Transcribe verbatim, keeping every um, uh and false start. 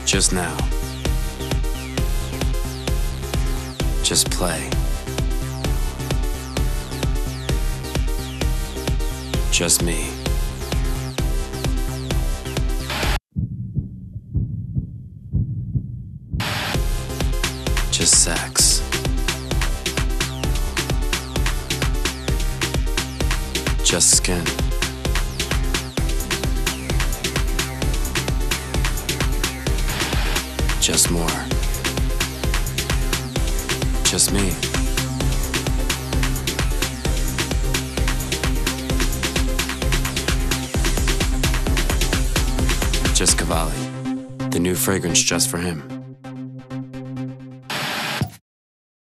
Just now. Just play. Just me. Just sex. Just skin. Just more. Just me. Just Cavalli. The new fragrance just for him.